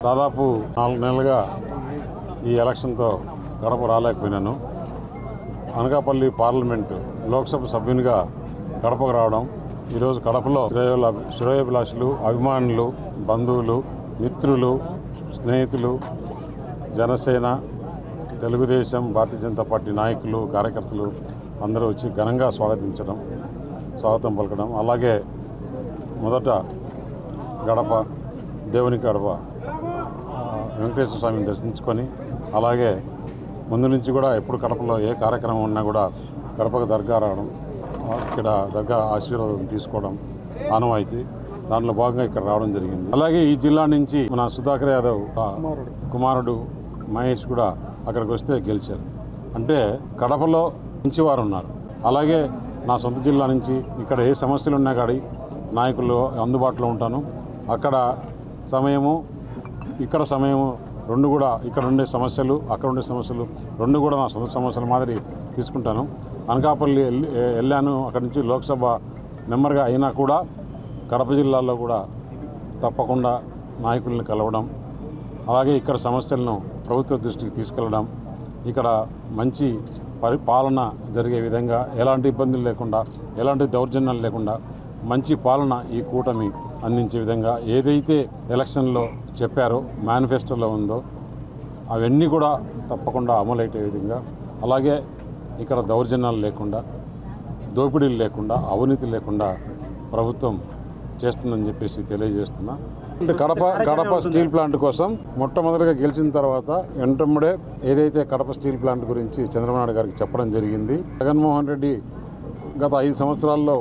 దాదాపు 4 నెలలుగా ఈ ఎలక్షన్తో కడప రాలేకపోయినాను. అనకాపల్లి పార్లమెంటు లోక్సభ సభ్యునిగా కడపకు రావడం, ఈరోజు కడపలో శ్రేయోభిలాషులు, అభిమానులు, బంధువులు, మిత్రులు, స్నేహితులు, జనసేన, తెలుగుదేశం, భారతీయ జనతా పార్టీ నాయకులు, కార్యకర్తలు అందరూ వచ్చి ఘనంగా స్వాగతం పలకడం, అలాగే మొదట గడప దేవుని గడప వెంకటేశ్వర స్వామిని దర్శించుకొని, అలాగే ముందు నుంచి కూడా ఎప్పుడు కడపలో ఏ కార్యక్రమం ఉన్నా కూడా గడపకు దర్గా రావడం, ఇక్కడ దర్గా ఆశీర్వాదం తీసుకోవడం ఆనవాయితీ. దాంట్లో భాగంగా ఇక్కడ రావడం జరిగింది. అలాగే ఈ జిల్లా నుంచి మన సుధాకర్ యాదవ్ కుమారుడు మహేష్ కూడా అక్కడికి వస్తే గెలిచారు. అంటే కడపలో మంచి వారు ఉన్నారు. అలాగే నా సొంత జిల్లా నుంచి ఇక్కడ ఏ సమస్యలు ఉన్నా కానీ నాయకులు అందుబాటులో ఉంటాను. అక్కడ సమయము, ఇక్కడ సమయము రెండు కూడా, ఇక్కడ ఉండే సమస్యలు, అక్కడ ఉండే సమస్యలు రెండు కూడా నా సొంత సమస్యల మాదిరి తీసుకుంటాను. అనకాపల్లి వెళ్ళాను, అక్కడి నుంచి లోక్సభ మెంబర్గా అయినా కూడా కడప జిల్లాలో కూడా తప్పకుండా నాయకుల్ని కలవడం, అలాగే ఇక్కడ సమస్యలను ప్రభుత్వ దృష్టికి తీసుకెళ్లడం, ఇక్కడ మంచి పాలన జరిగే విధంగా ఎలాంటి ఇబ్బందులు లేకుండా, ఎలాంటి దౌర్జన్యాలు లేకుండా మంచి పాలన ఈ కూటమి అందించే విధంగా ఏదైతే ఎలక్షన్లో చెప్పారో, మేనిఫెస్టోలో ఉందో అవన్నీ కూడా తప్పకుండా అమలయ్యే విధంగా, అలాగే ఇక్కడ దౌర్జన్యాలు లేకుండా, దోపిడీలు లేకుండా, అవినీతి లేకుండా ప్రభుత్వం చేస్తుందని చెప్పేసి తెలియజేస్తున్నా. అంటే కడప స్టీల్ ప్లాంట్ కోసం మొట్టమొదటిగా గెలిచిన తర్వాత వెంటనే ఏదైతే కడప స్టీల్ ప్లాంట్ గురించి చంద్రబాబు నాయుడు గారికి చెప్పడం జరిగింది. జగన్మోహన్ రెడ్డి గత 5 సంవత్సరాల్లో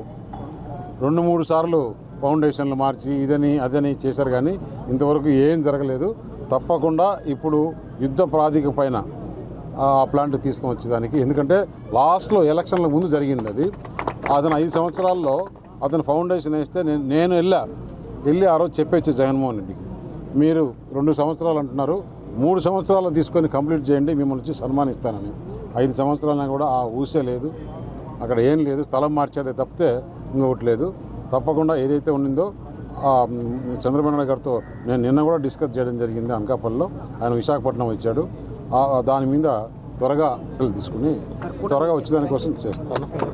2-3 సార్లు ఫౌండేషన్లు మార్చి ఇదని అదని చేశారు, కానీ ఇంతవరకు ఏం జరగలేదు. తప్పకుండా ఇప్పుడు యుద్ధ ప్రాతిపదిక పైన ఆ ప్లాంట్ తీసుకొని వచ్చేదానికి, ఎందుకంటే లాస్ట్లో ఎలక్షన్ల ముందు జరిగింది అది. అతను 5 సంవత్సరాల్లో అతను ఫౌండేషన్ వేస్తే నేను వెళ్ళి ఆ రోజు చెప్పేచ్చు జగన్మోహన్ రెడ్డికి, మీరు 2 సంవత్సరాలు అంటున్నారు, 3 సంవత్సరాలు తీసుకొని కంప్లీట్ చేయండి, మిమ్మల్ని వచ్చి సన్మానిస్తానని. 5 సంవత్సరాలైనా కూడా ఆ ఊసే లేదు, అక్కడ ఏం లేదు, స్థలం మార్చాడే తప్పితే ఇంకొకటి లేదు. తప్పకుండా ఏదైతే ఉండిందో చంద్రబాబు నాయుడు గారితో నేను నిన్న కూడా డిస్కస్ చేయడం జరిగింది అనకాపల్లిలో. ఆయన విశాఖపట్నం వచ్చాడు, దాని మీద త్వరగా తీసుకుని త్వరగా వచ్చేదానికోసం చేస్తాను.